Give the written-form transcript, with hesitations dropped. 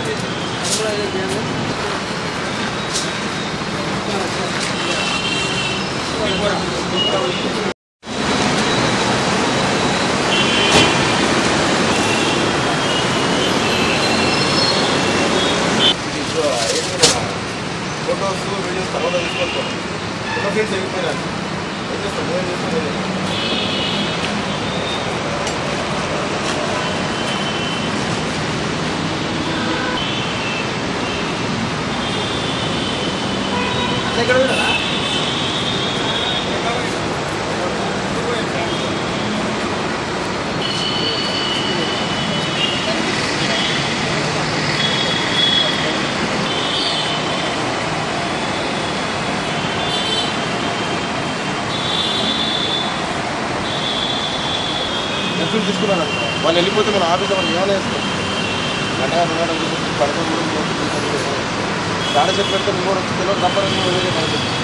photos videos తర్వాత తీసుకొస్తాం photo friends అయిపోయినాను ఏం చేస్తాం ఎక్కడ వెళ్ళా తీసుకున్నాను వాళ్ళు వెళ్ళిపోతే మనం ఆఫీస్లో మనం ఏమైనా వేస్తాం అంటే పడుతుంది గాడ చెప్పి పెడితే నువ్వు వచ్చి తెలియదు తప్పని